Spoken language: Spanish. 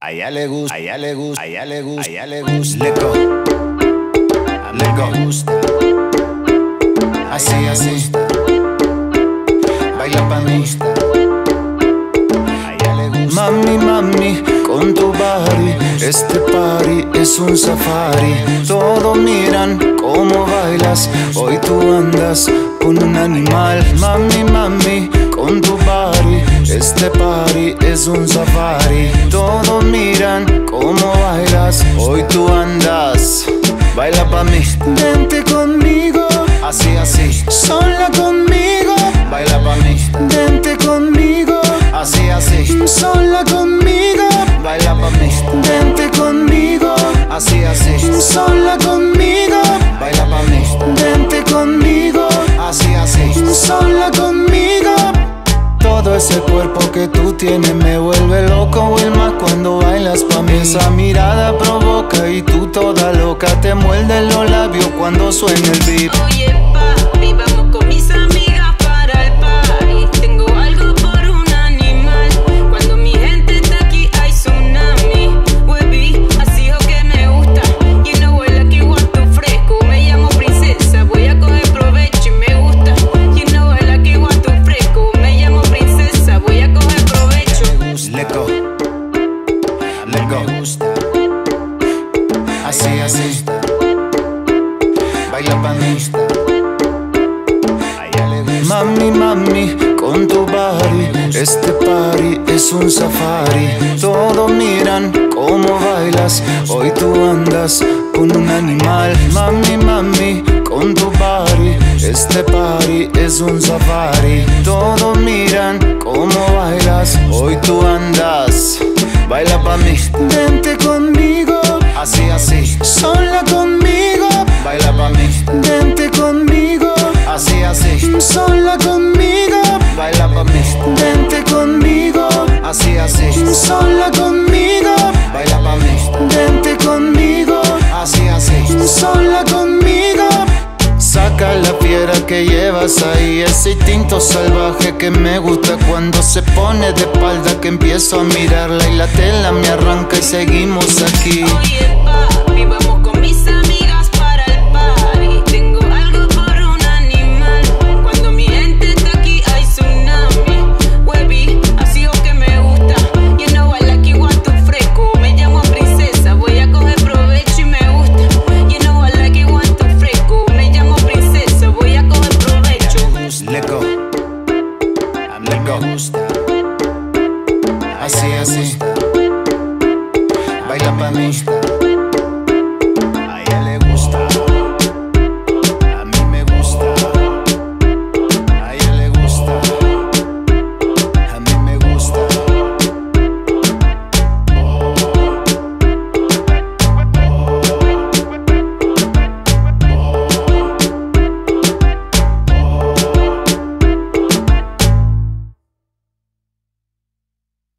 A ella le gusta, a ella le gusta, a ella le gusta, a ella le gusta. Leco, a mí me gusta. Así, así. Baila pa' mí. A ella le gusta. Mami, mami, con tu body, este party es un safari. Todos miran cómo bailas, hoy tú andas con un animal. Mami, mami, con tu body, este party es un safari. Todos miran cómo bailas, hoy tú andas. Baila pa' mí, vente conmigo, así, así. Sola conmigo, baila pa' mí, vente conmigo, así, así. Sola conmigo, baila pa' mí, vente conmigo, así, así. Sola conmigo, baila pa' mí, vente conmigo, así, así. Sola conmigo. Todo ese cuerpo que tú tienes me vuelve loco, Wilma, cuando bailas pa' mí. Esa mirada provoca y tú toda loca te muerdes los labios cuando suena el beat. Oye, papi, vamos con mis amigas para el party. Tengo algo por un animal. Cuando mi gente está aquí hay tsunami. Webby, así es que me gusta. You know I like you want to fresco. Me llamo princesa, voy a coger provecho y me gusta. You know I like you want to fresco. Me llamo princesa, voy a coger provecho. Leco, leco, así, así. Baila pa' mí. Mami, mami, con tu body, este party es un safari. Todos miran cómo bailas, hoy tú andas con un animal. Mami, mami, con tu body, este party es un safari. Todos miran cómo bailas, hoy tú andas. Baila pa' mí, vente conmigo, así, así. Sola conmigo, baila pa' mí, vente conmigo, así, así. Sola conmigo, baila pa' mí, vente conmigo, así, así. Sola conmigo, baila pa' mí, vente conmigo, así, así. Sola conmigo. Saca la fiera que llevas ahí, ese instinto salvaje que me gusta cuando se pone de espalda, que empiezo a mirarla y la tela me arranca y seguimos aquí. Oye, papi, vamos con mis amigas para el party. Tengo algo por un animal. Cuando mi gente está aquí hay tsunami. Webby, así es que me gusta. You know I like you want to fresco. Me llamo princesa, voy a coger provecho y me gusta. You know I like you want to fresco. Me llamo princesa, voy a coger provecho. Leco, a mí me gusta. Así, así. Baila pa' mí.